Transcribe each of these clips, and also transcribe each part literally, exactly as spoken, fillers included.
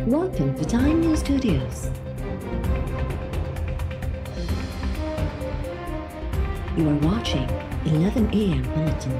Welcome to Time News Studios. You are watching eleven A M Bulletin.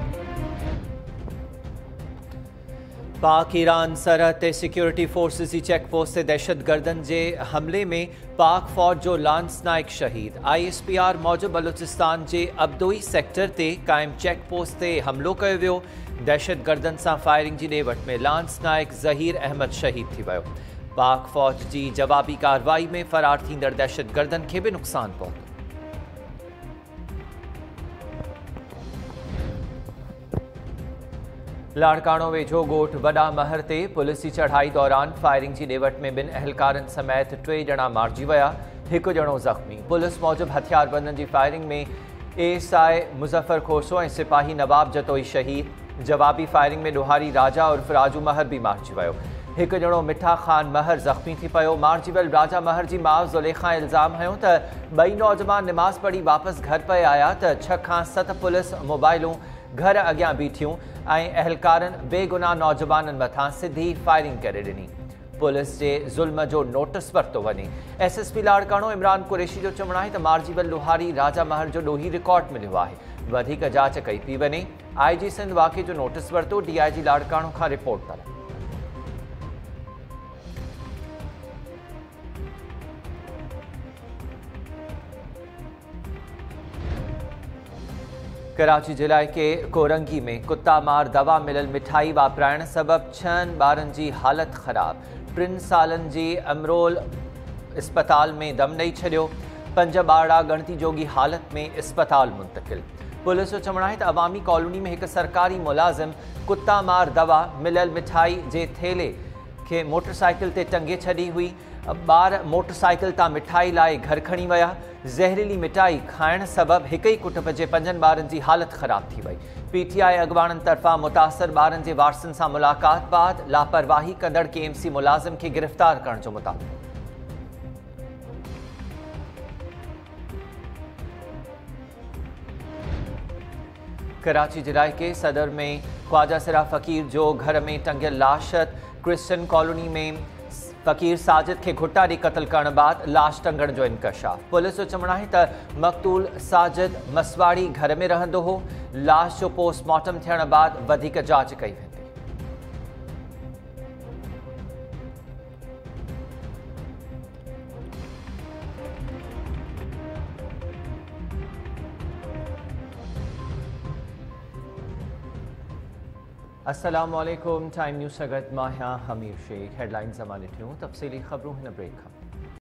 Pak Iran सरहद ते security forces जी check post से दहशतगर्दन जे हमले में पाक फौज जो लांस नाइक शहीद। आई एस पी आर मौजूद बलूचिस्तान जे अब्दोई सेक्टर ते कायम चेक पोस्ट ते हमलो कयो वियो। दहशतगर्दन सां फायरिंग जी ॾेवट में लांस नाइक ज़हीर अहमद शहीद थी वियो। पाक फौज जी जवाबी कार्रवाई में फरार थींदड़ दहशतगर्दन खे भी नुक़सान पहुतो। लाड़काणो वेझो ॻोठ वॾा महर ते पुलिस जी चढ़ाई दौरान फायरिंग जी ॾेवट में ॿिनि अहलकारनि समेत टे ॼणा मारिजी विया, हिकु ॼणो ज़ख़्मी। पुलिस मूजिबि हथियारबंदनि जी फायरिंग में एस आई मुज़फ़र खोसो ऐं सिपाही नवाब जतोई शहीद। जवाबी फायरिंग में ॾोहारी राजा उर्फ़ राजू महर भी मारिजी वियो। हिकु ॼणो मिठा ख़ान महर ज़ख़्मी थी पियो। मारिजी वियल राजा महर जी माउ ज़ुलेखा इल्ज़ाम हयो त ॿई नौजवान निमाज़ पढ़ी वापसि घर पिए आया त छह खां सत पुलिस मोबाइलूं घर अॻियां बीठियूं ऐं अहलकारनि बेगुनाह नौजवाननि मथां सिधी फायरिंग करे ॾिनी। पुलिस जे ज़ुल्म जो नोटिस वरितो वञे। S S P Larkana Imran Qureshi जो चवणु आहे त मारिजी वियल ॾोहारी राजा महर जो ॾोही रिकॉर्ड मिलियो आहे। वधीक जांच कई पई वञे। आई जी सिंध वाक़े जो नोटिस वरितो। डी आई जी लाड़काणो खां रिपोर्ट तलब। कराची जिले के कोरंगी में कुत्ता मार दवा मिलल मिठाई वापराइण सबब छहनि ॿारनि जी हालत ख़राब। टिनि सालनि जी अमरोल अस्पताल में दम ॾेई छॾियो। पंज ॿारड़ा ॻणती जोगी हालत में अस्पताल मुंतकिल। पुलिस जो चवणु आहे त अवामी कॉलोनी में हिकु सरकारी मुलाज़िम कुत्ता मार दवा मिलल मिठाई जे थेले खे मोटरसाइकिल ते टंगे छॾी हुई। ॿार मोटरसाइकिल तां मिठाई लाइ घर खणी विया। ज़हरीली मिठाई खाइण सबब हिक ई कुटुंब जे पंजनि ॿारनि जी हालत ख़राब थी वई। पी टी आई अॻवाननि तरफ़ां मुतासिर ॿारनि जे वारसनि सां मुलाक़ात बाद लापरवाही कंदड़ के एम सी मुलाज़िम खे गिरफ़्तार करण जो मुतालिबो। कराची जिले के सदर में ख्वाजा सिरा फ़कीर जो घर में टंगियल लाश। क्रिश्चियन कॉलोनी में फ़कीर साजिद के घुटा ॾेई क़त्ल करण बाद लाश टंगण जो इंकशाफ। पुलिस जो चवणु आहे त मक़तूल साजिद मसवाड़ी घर में रहंदो हो। लाश जो पोस्टमार्टम थियण बाद वधीक जांच कई वेंदी। अस्सलामुअलैकुम। टाइम न्यूज़ सगत माहिया हमीर शेख। हेडलाइंस ज़माने ॾिठियूं तफ़सीली ख़बरूं हिन ब्रेक खां।